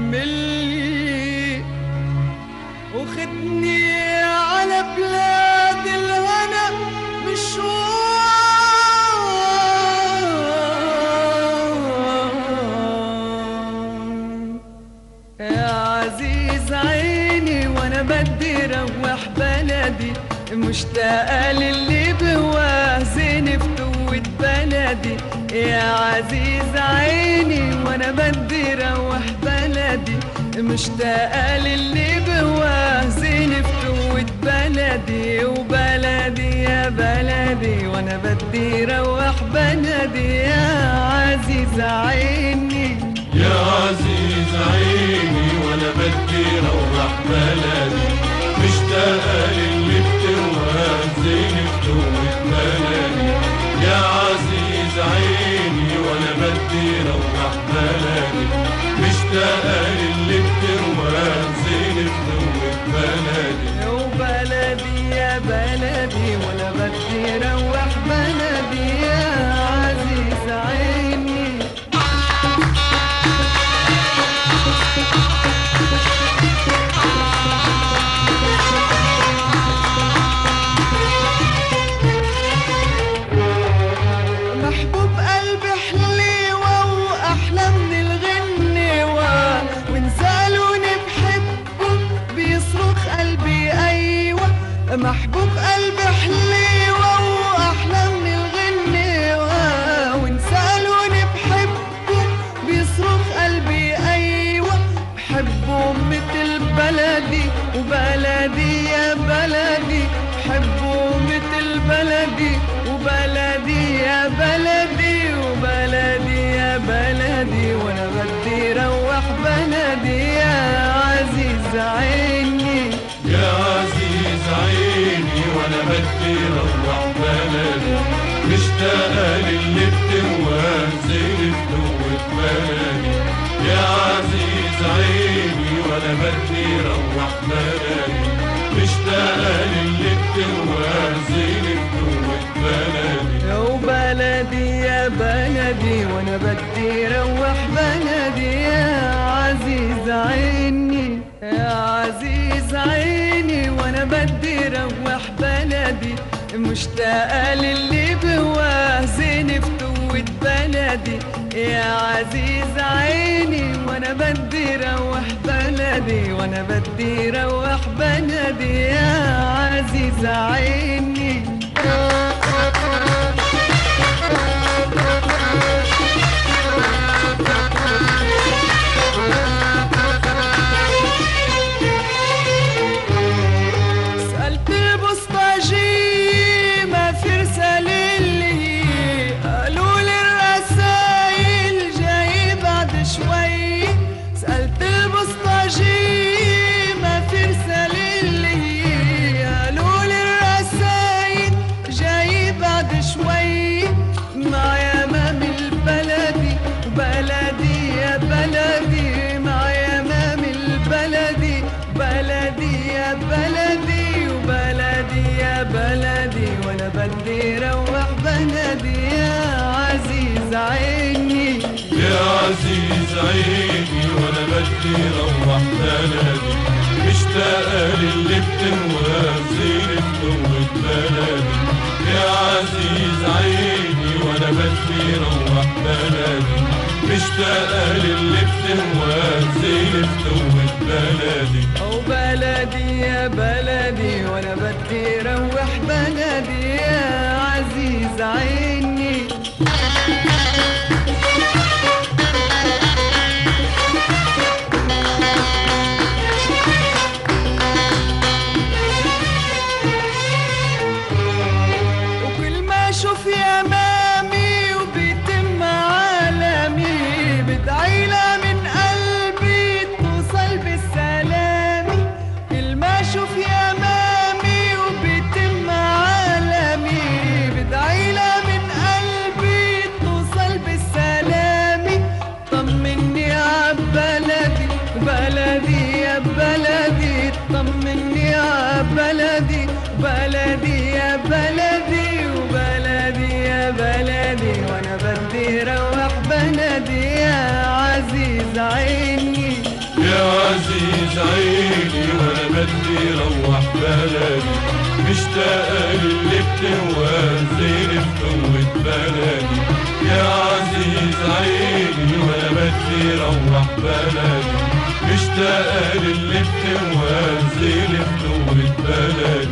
حملني وخدني على بلاد الهنا مشوار يا عزيز عيني وانا بدي روح بلدي مشتاقة للي بهواه زينب توت بلدي يا عزيز عيني وانا بدي روح بلدي مشتاقة للي بهواه زينب توت بلدي وبلدي يا بلدي وانا بدي روح بلدي يا عزيز عيني يا عزيز عيني وانا بدي روح بلدي مشتاقة للي بتروها زينب توت بلدي يا عزيز عيني وانا بدي روح بلدي مشتاقة للي بتروها زينب توت بلدي وبلدي يا بلدي وانا بدي روح بلدي يا عزيز عيني محبوب قلبي حليوة وأحلى من الغنيوة وانسألوني بحبه بيصرخ قلبي أيوة محبوب قلبي حليوة وأحلى من الغنيوة وانسألوني بحبه بيصرخ قلبي أيوة بحبه مثل بلدي وبلدي يا بلدي بحبه مثل بلدي وبلدي يا بلدي وبلدي يا بلدي وانا بدي روح بلدي يا عزيز عيني يا عزيز عيني وانا بدي روح بلدي مشتاقة للي بتروها زينب توت بلدي يا عزيز عيني وانا بدي روح بلدي مشتاقة للي بتروها زينب توت بلدي وبلدي يا بلدي وانا بدي روح بلدي يا عزيز عيني يا عزيز عيني وانا بدي روح بلدي مشتاقة للي بهواه زينب توت بلدي يا عزيز عيني وانا بدي روح بلدي وانا بدي روح بلدي يا عزيز عيني سألت البسطاجي ما في رسالة اللي قالوا لي الرسايل جاي بعد شوي سألت البسطاجي ما في رسالة اللي قالوا لي الرسايل جاي بعد شوي مع يمام البلدي بلدي يا بلدي مع يمام البلدي بلدي يا بلدي وبلدي يا بلدي وانا بدي روح بلدي يا عزيز عيني يا عزيز عيني وانا بدي روح بلدي مشتاقة للي بتروها زينب توت بلدي يا عزيز عيني وانا بدي روح بلدي مشتاقة للي بتروها زينب توت بلدي وبلدي يا بلدي وانا بدي روح بلدي يا عزيز عيني وكل ما اشوف يا مامي وبيتم عالمي بدعي لها من قلبي توصل بالسلامي كل ما اشوف يا مامي وبيتم عالمي بدعي لها من قلبي توصل بالسلامي طمني عبلدي بلدي يا بلدي طمني عبلدي بلدي يا بلدي وبلدي يا بلدي وانا بدي روح بلدي يا عزيز عيني عزيز عيني وانا بدي روح بلدي، مشتاق للي بتوازيني بقوة بلدي. يا عزيز عيني وانا بدي روح بلدي، مشتاق للي بتوازيني بقوة بلدي.